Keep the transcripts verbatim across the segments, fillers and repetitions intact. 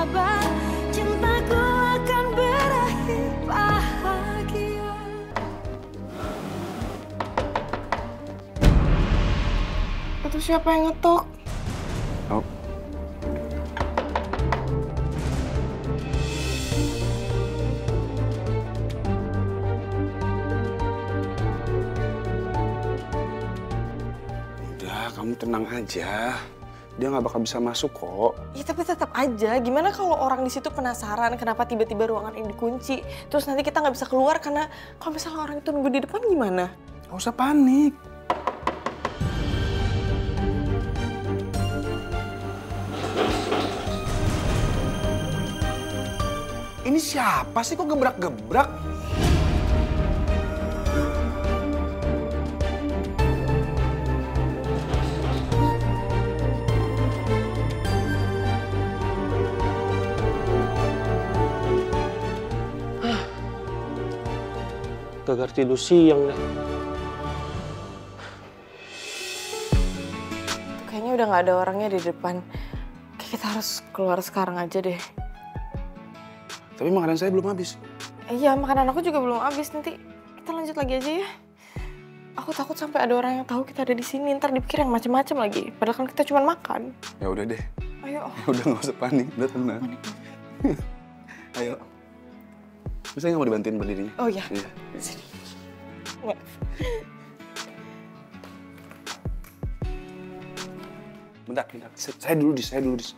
sabar, cintaku akan berakhir bahagia. Itu siapa yang ngetok? Oh. Udah, kamu tenang aja. Dia nggak bakal bisa masuk kok. Ya tapi tetap aja, gimana kalau orang di situ penasaran kenapa tiba-tiba ruangan ini dikunci, terus nanti kita nggak bisa keluar karena kalau misalnya orang itu nunggu di depan gimana? Gak usah panik. Ini siapa sih kok gebrak-gebrak? Gagal tidur siang deh. Kayaknya udah nggak ada orangnya di depan. Kayak kita harus keluar sekarang aja deh. Tapi makanan saya belum habis. Iya, makanan aku juga belum habis. Nanti kita lanjut lagi aja ya. Aku takut sampai ada orang yang tahu kita ada di sini. Ntar dipikir yang macem-macem lagi. Padahal kan kita cuma makan. Ya udah deh. Ayo. Ya udah nggak usah panik, udah tenang. Ayo. Bisa nggak mau dibantuin berdirinya? Oh iya. Iya. Sini. Bentar, bentar. Saya, saya dulu dis, saya dulu dis.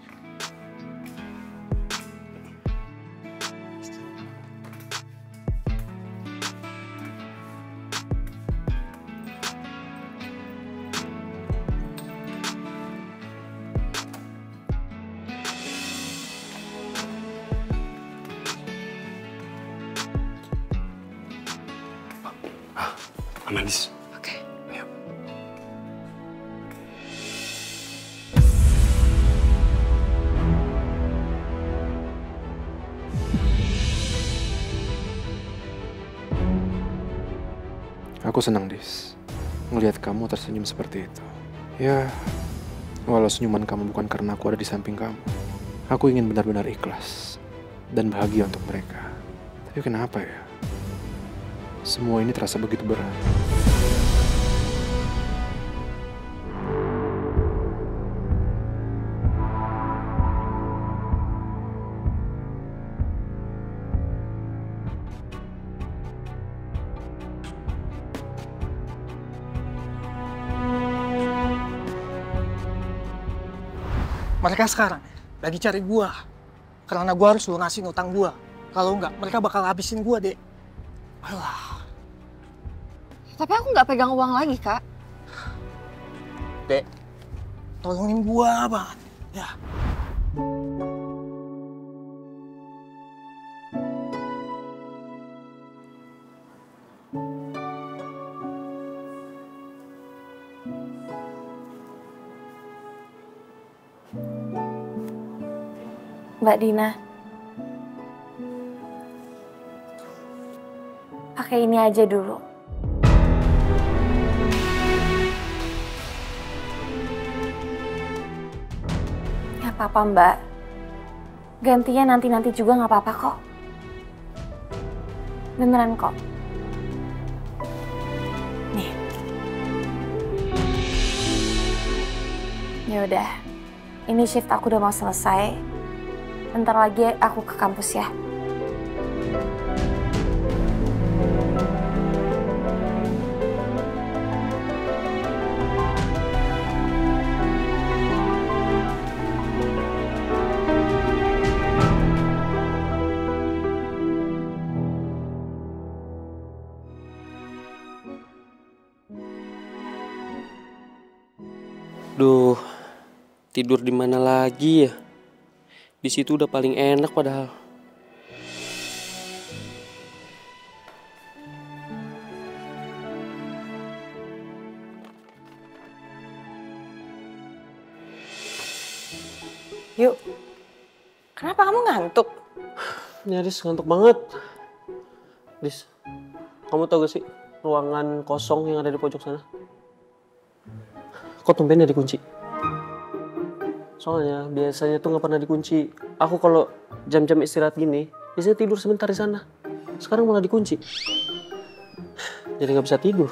Aman, dis. Oke. Ayo. Aku senang, Dis. Ngelihat kamu tersenyum seperti itu. Ya, walau senyuman kamu bukan karena aku ada di samping kamu. Aku ingin benar-benar ikhlas dan bahagia untuk mereka. Tapi kenapa ya? Semua ini terasa begitu berat. Mereka sekarang lagi cari gua. Karena gua harus lunasin utang gua. Kalau enggak, mereka bakal habisin gua, Dek. Alah. Tapi aku nggak pegang uang lagi, Kak. Dek, tolongin gua, Bang. Ya. Mbak Dina. Pakai ini aja dulu. Gak apa-apa, Mbak. Gantinya nanti-nanti juga gak apa-apa kok. Beneran kok. Nih. Ya udah. Ini shift aku udah mau selesai. Bentar lagi aku ke kampus ya. Duh, tidur di mana lagi ya? Di situ udah paling enak padahal. Yuk. Kenapa kamu ngantuk? Nyaris ngantuk banget. Dis, kamu tau gak sih ruangan kosong yang ada di pojok sana? Kok tumbennya dikunci? Soalnya biasanya tuh gak pernah dikunci. aku kalau jam-jam istirahat gini, biasanya tidur sebentar di sana. Sekarang malah dikunci. Jadi nggak bisa tidur.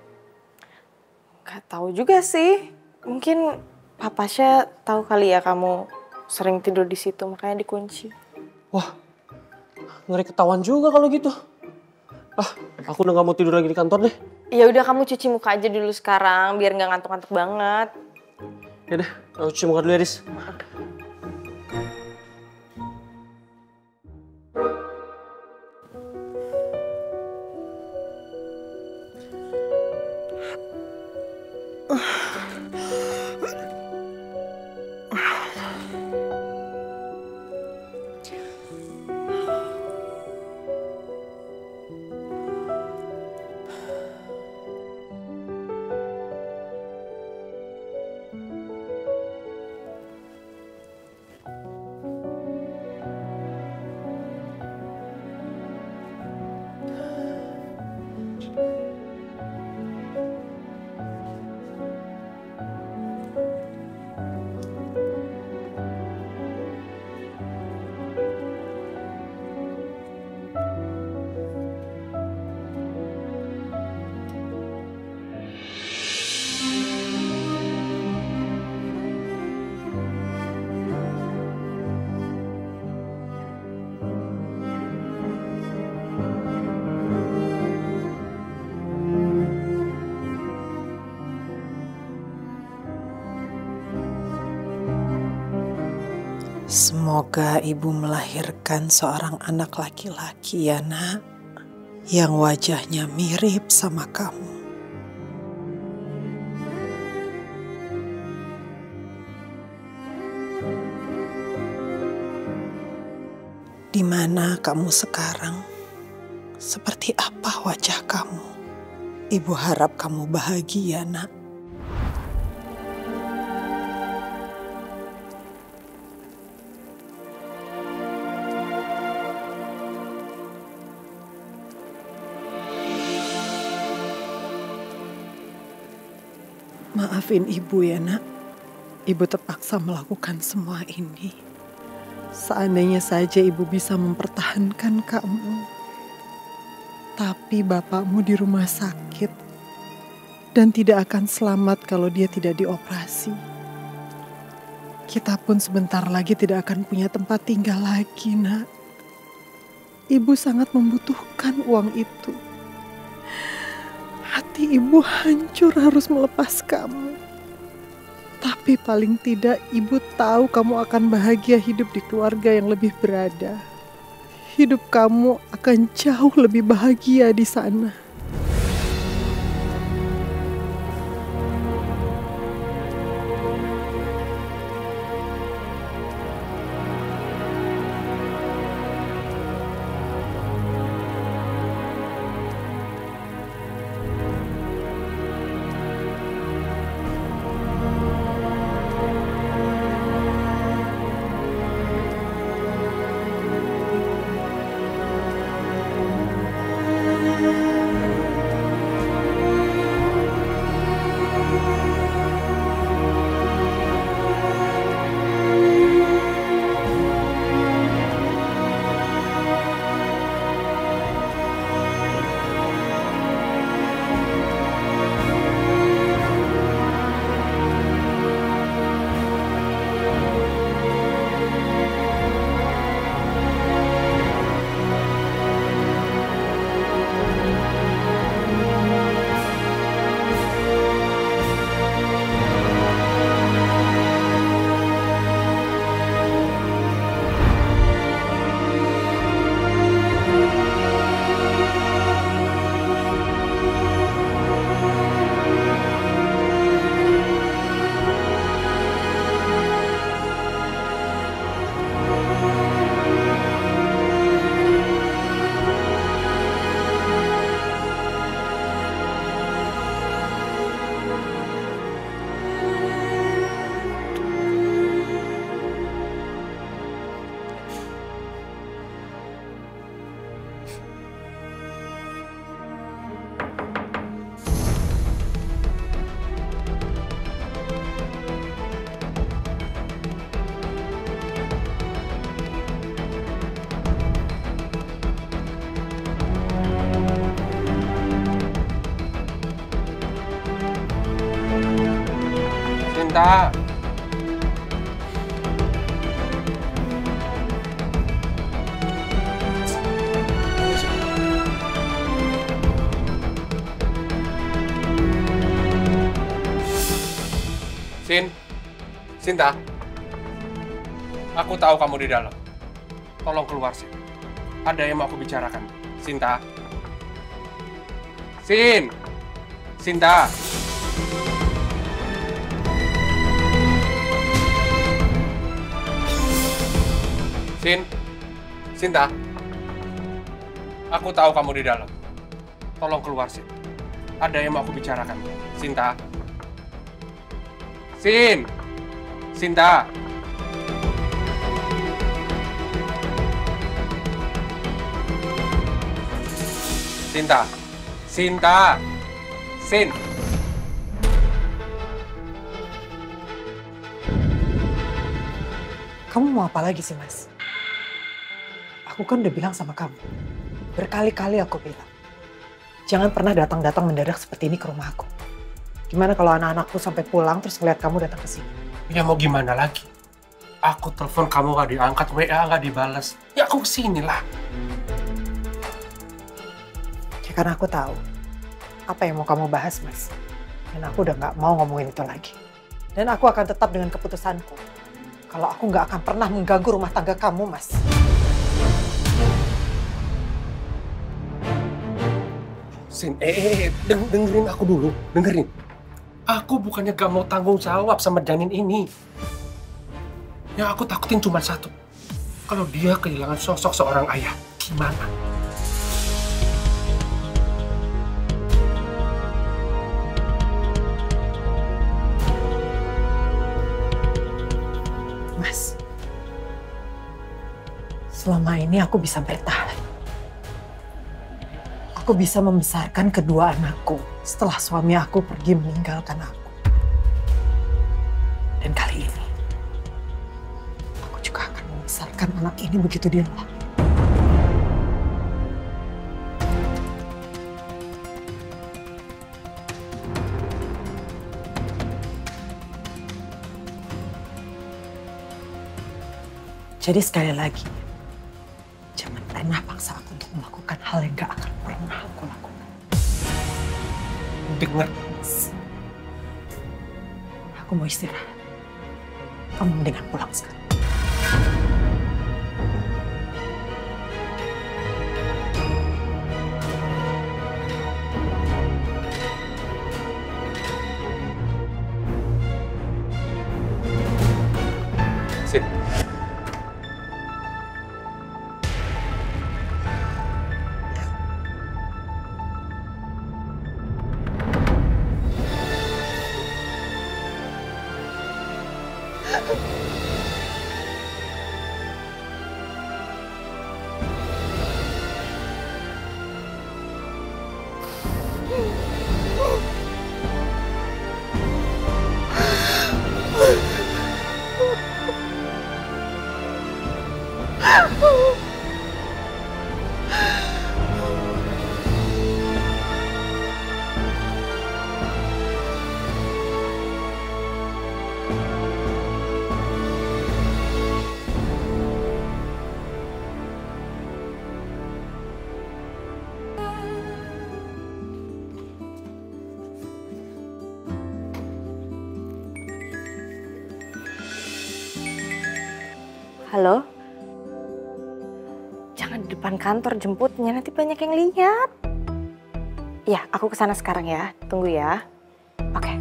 Gak tahu juga sih. Mungkin Papasya tahu kali ya kamu sering tidur di situ, makanya dikunci. Wah, ngeri ketahuan juga kalau gitu. Ah, aku udah nggak mau tidur lagi di kantor deh. Ya udah kamu cuci muka aja dulu sekarang, biar nggak ngantuk-ngantuk banget. Ya deh, aku cuci muka dulu ya, Riz. Semoga ibu melahirkan seorang anak laki-laki ya nak, yang wajahnya mirip sama kamu. Di mana kamu sekarang? Seperti apa wajah kamu? Ibu harap kamu bahagia nak. Maafin ibu ya nak, ibu terpaksa melakukan semua ini. Seandainya saja ibu bisa mempertahankan kamu, tapi bapakmu di rumah sakit dan tidak akan selamat kalau dia tidak dioperasi. Kita pun sebentar lagi tidak akan punya tempat tinggal lagi nak. Ibu sangat membutuhkan uang itu. Hati ibu hancur harus melepas kamu. Tapi paling tidak ibu tahu kamu akan bahagia hidup di keluarga yang lebih berada. Hidup kamu akan jauh lebih bahagia di sana. Sinta. Sin, Sinta, aku tahu kamu di dalam. Tolong keluar, Sin. Ada yang mau aku bicarakan. Sinta. Sin, Sinta. Sin, Sinta. Aku tahu kamu di dalam. Tolong keluar, Sin. Ada yang mau aku bicarakan. Sinta. Sin, Sinta. Sinta, Sinta, Sin. Kamu mau apa lagi sih, Mas? Aku kan udah bilang sama kamu. Berkali-kali aku bilang. Jangan pernah datang-datang mendadak seperti ini ke rumah aku. Gimana kalau anak-anakku sampai pulang terus ngeliat kamu datang ke sini? Ya mau gimana lagi? Aku telepon kamu gak diangkat, W A gak dibalas. Ya aku kesini lah. Ya karena aku tahu apa yang mau kamu bahas, Mas. Dan aku udah gak mau ngomongin itu lagi. Dan aku akan tetap dengan keputusanku. Kalau aku gak akan pernah mengganggu rumah tangga kamu, Mas. Sin, eh, eh, eh deng dengerin aku dulu, dengerin. Aku bukannya gak mau tanggung jawab sama janin ini. Yang aku takutin cuma satu. Kalau dia kehilangan sosok seorang ayah, gimana? Mas, selama ini aku bisa bertahan. Aku bisa membesarkan kedua anakku setelah suami aku pergi meninggalkan aku. Dan kali ini, aku juga akan membesarkan anak ini begitu dia lahir. Jadi sekali lagi, jangan pernah paksa aku untuk melakukan hal yang gak akan pernah aku lakukan. Dengar. Aku mau istirahat. Kamu mendingan pulang sekarang. Sin. Halo? Jangan di depan kantor jemputnya, nanti banyak yang lihat. Ya, aku kesana sekarang ya. Tunggu ya. Oke.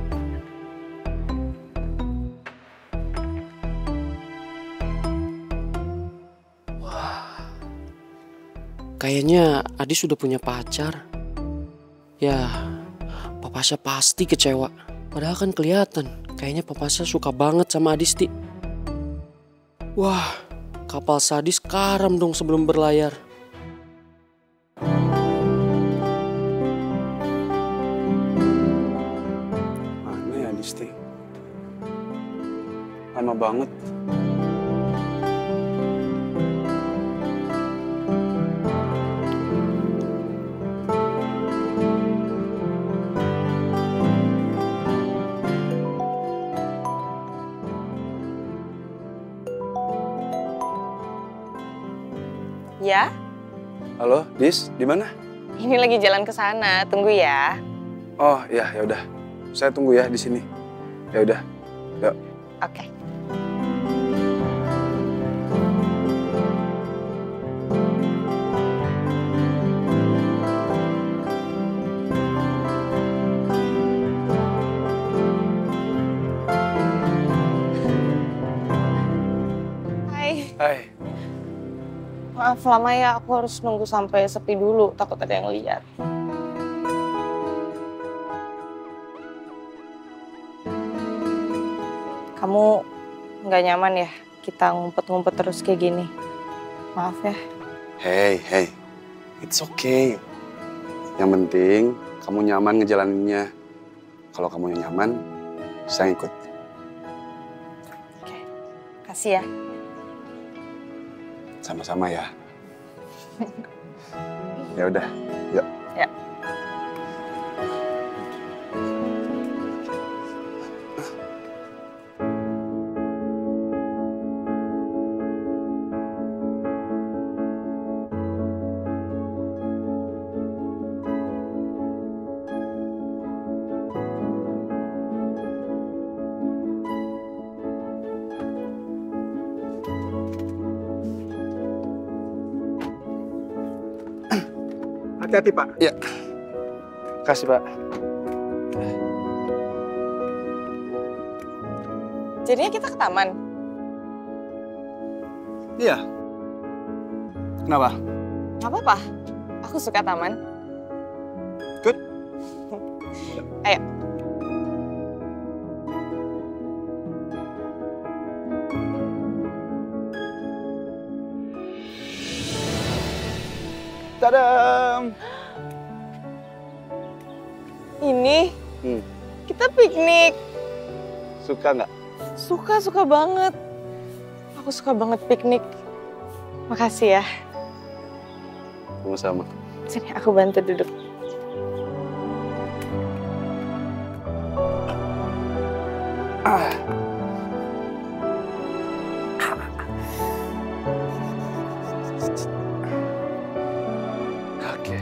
Wah, kayaknya Adi sudah punya pacar. Ya, Papasya pasti kecewa. Padahal kan kelihatan, kayaknya Papasya suka banget sama Adisti. Wah, kapal sadis karam dong sebelum berlayar. Mana ya Adisti? Lama banget. Iya. Halo, Dis, di mana? Ini lagi jalan ke sana. Tunggu ya. Oh, iya, ya udah. Saya tunggu ya di sini. Ya udah. Yuk. Oke. Hai. Hai. Maaf lama ya, aku harus nunggu sampai sepi dulu. Takut ada yang lihat. Kamu nggak nyaman ya kita ngumpet-ngumpet terus kayak gini? Maaf ya. Hey, hey. It's okay. Yang penting kamu nyaman ngejalaninnya. Kalau kamu yang nyaman, saya ikut. Oke, kasih ya. Sama-sama ya. Ya udah, yuk. Ya. Hati-hati, Pak. Ya. Kasih, Pak. Jadinya kita ke taman. Iya. Kenapa? Nggak apa-apa. Aku suka taman. Good. Ayo. Tadam! Ini Hmm. kita piknik. Suka nggak? Suka, suka banget. Aku suka banget piknik. Makasih ya. Sama-sama. Sini, aku bantu duduk. Ah. Oke.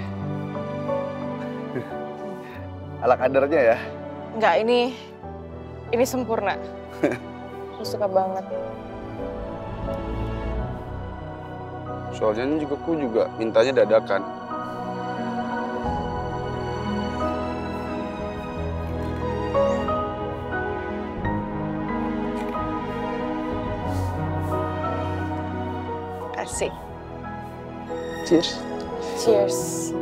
Ala kadarnya ya. Enggak, ini ini sempurna. Aku suka banget. Soalnya ini juga aku juga mintanya dadakan. Asik. Cheers. Cheers.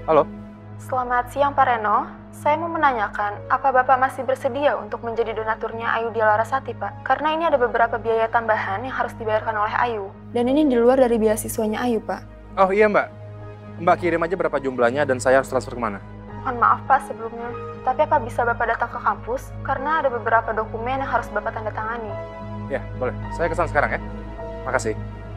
Halo? Selamat siang Pak Reno. Saya mau menanyakan, apa Bapak masih bersedia untuk menjadi donaturnya Ayu Dia Larasati, Pak? Karena ini ada beberapa biaya tambahan yang harus dibayarkan oleh Ayu. Dan ini di luar dari beasiswanya Ayu, Pak. Oh iya mbak. Mbak kirim aja berapa jumlahnya dan saya harus transfer kemana? Mohon maaf Pak sebelumnya. Tapi apa bisa Bapak datang ke kampus? Karena ada beberapa dokumen yang harus Bapak tanda tangani. Ya, boleh. Saya kesana sekarang ya. Makasih.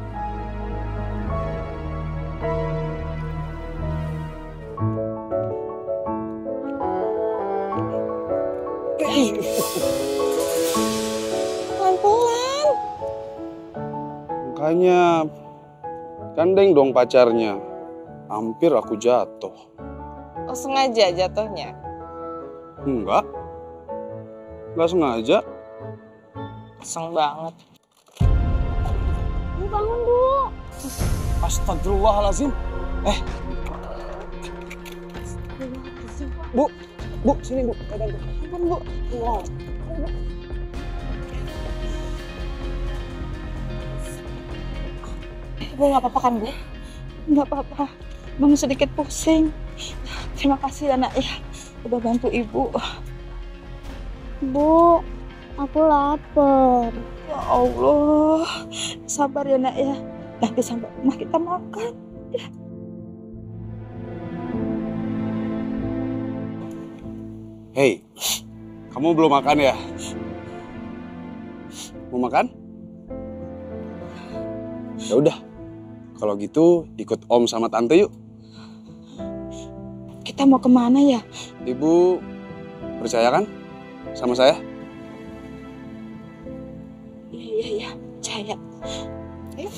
Pelan-pelan. Makanya gandeng dong pacarnya. Hampir aku jatuh. Oh sengaja jatuhnya? Enggak. Enggak sengaja. Keseng banget. Bu bangun Bu. Astagfirullahaladzim. Eh. Bu, Bu, sini Bu. Pegang Bu. Ampun Bu. Wow. Bu nggak apa-apa kan Bu? Nggak apa-apa, Mama sedikit pusing. Terima kasih ya nak ya, udah bantu ibu. Bu, aku lapar. Ya Allah, sabar ya nak ya. Nanti sampai rumah kita makan. Ya. Hei, kamu belum makan ya? Mau makan? Ya udah, kalau gitu ikut Om sama Tante yuk. Kita mau kemana ya? Ibu percaya kan sama saya? Iya iya iya, percaya. Ayo.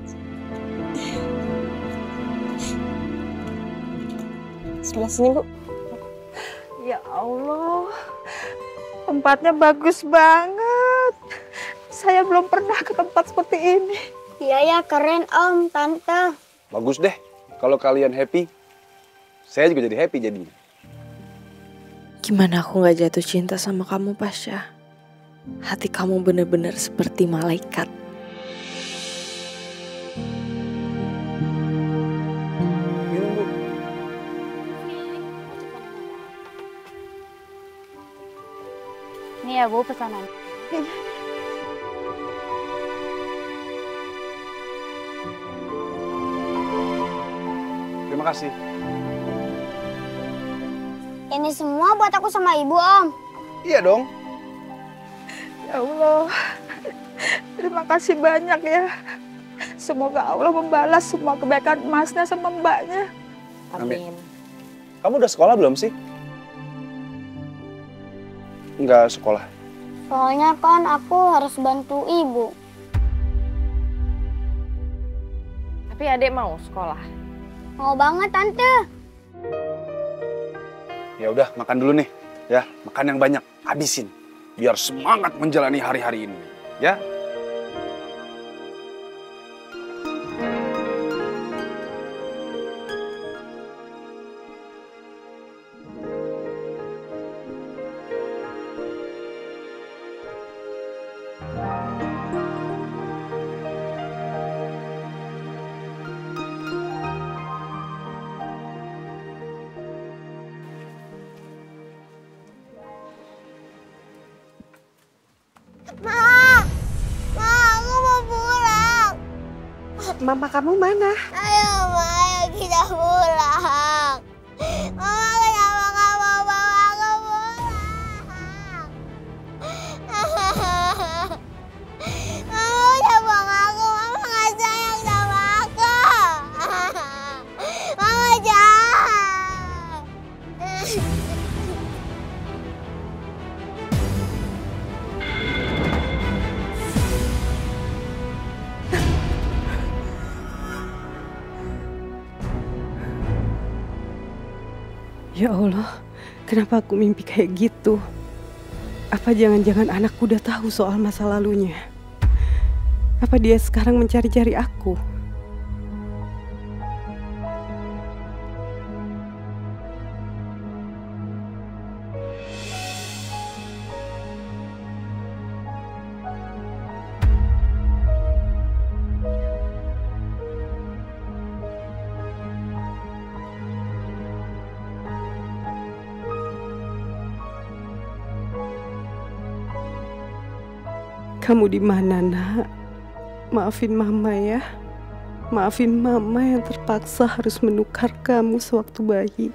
Sebelah sini Bu. Ya Allah, tempatnya bagus banget. Saya belum pernah ke tempat seperti ini. Iya ya keren Om, Tante. Bagus deh, kalau kalian happy, saya juga jadi happy jadinya. Gimana aku gak jatuh cinta sama kamu Pasha? Hati kamu benar-benar seperti malaikat. Minum Bu. Nih ya Bu pesanan. Terima kasih. Ini semua buat aku sama Ibu Om. Iya dong. Ya Allah, terima kasih banyak ya. Semoga Allah membalas semua kebaikan emasnya sama mbaknya. Amin. Kamu udah sekolah belum sih? Enggak sekolah. Soalnya kan aku harus bantu Ibu. Tapi adek mau sekolah? Mau banget Tante. Ya udah, makan dulu nih. Ya, makan yang banyak, habisin. Biar semangat menjalani hari-hari ini. Ya. Ma, Ma, aku mau pulang. Mama kamu mana? Ayo, Ma, ayo kita pulang. Mama kenapa nggak mau bawa aku pulang? Mama udah buang aku, Mama nggak sayang sama aku. Mama jahat. Ya Allah, kenapa aku mimpi kayak gitu? Apa jangan-jangan anakku udah tahu soal masa lalunya? Apa dia sekarang mencari-cari aku? Kamu di mana, Nak? Maafin Mama ya. Maafin Mama yang terpaksa harus menukar kamu sewaktu bayi.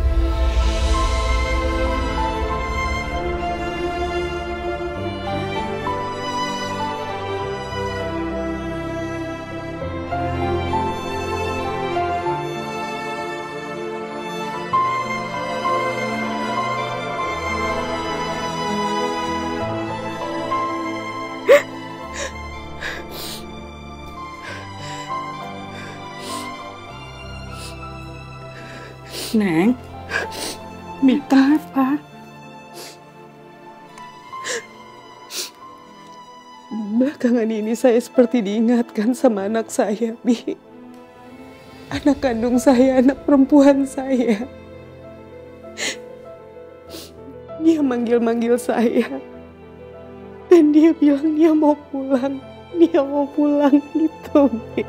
Neng, Bi, kenapa? Belakangan ini saya seperti diingatkan sama anak saya, Bi. Anak kandung saya, anak perempuan saya. Dia manggil-manggil saya. Dan dia bilang dia mau pulang. Dia mau pulang gitu, Bi.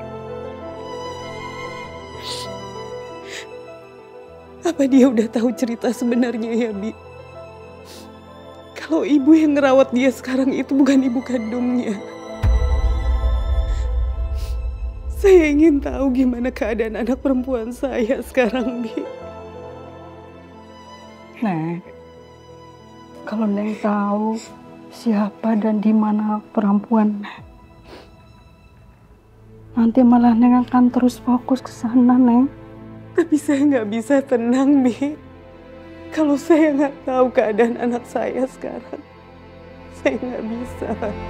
Apa dia udah tahu cerita sebenarnya ya, Bi? Kalau ibu yang ngerawat dia sekarang itu bukan ibu kandungnya. Saya ingin tahu gimana keadaan anak perempuan saya sekarang, Bi. Neng, kalau Neng tahu siapa dan di mana perempuan Neng, nanti malah Neng akan terus fokus ke sana, Neng. Tapi saya nggak bisa tenang, Bi. Kalau saya nggak tahu keadaan anak saya sekarang, saya nggak bisa.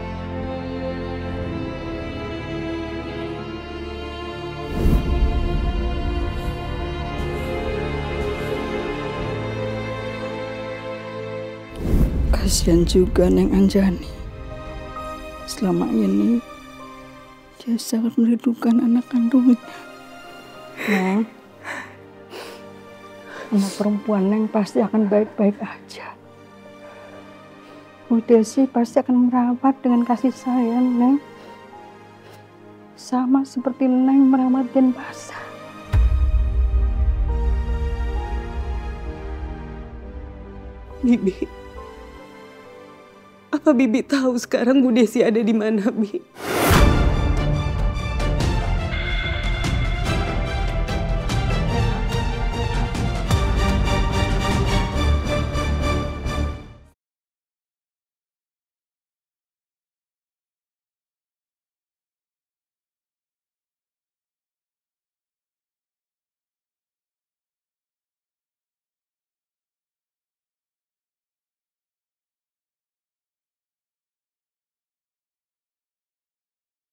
Kasihan juga Neng Anjani. Selama ini dia sangat merindukan anak kandungnya. Neng, anak perempuan Neng pasti akan baik-baik aja. Bu Desi pasti akan merawat dengan kasih sayang, Neng. Sama seperti Neng merawat Denpasar. Bibi, apa Bibi tahu sekarang Bu Desi ada di mana, Bi?